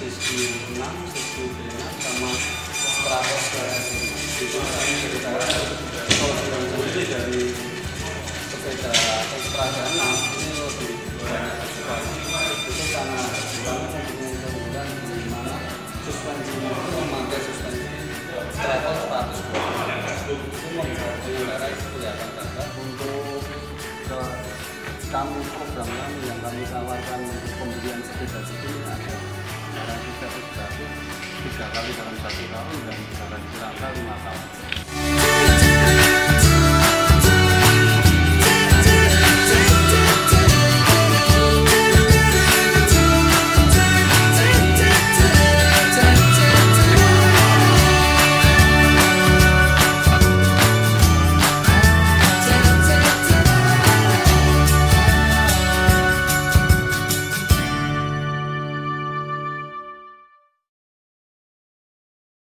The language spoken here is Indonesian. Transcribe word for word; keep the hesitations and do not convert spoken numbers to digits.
sesi enam, sesi B enam sama Stratos ke S lima. Itu kami berbicara kalau bilang sendiri dari sepeda ekstra enam ini lebih banyak sekali. Itu karena kami mempunyai keunggulan di mana suspensinya itu memakai suspensi Stratos seratus. Itu membuat pengendara itu kelihatan gagah. Untuk ke kami program kami yang kami tawarkan untuk pembelian sepeda ini ada garansi sertifikasi tiga kali dalam satu tahun dan garansi rangka lima tahun.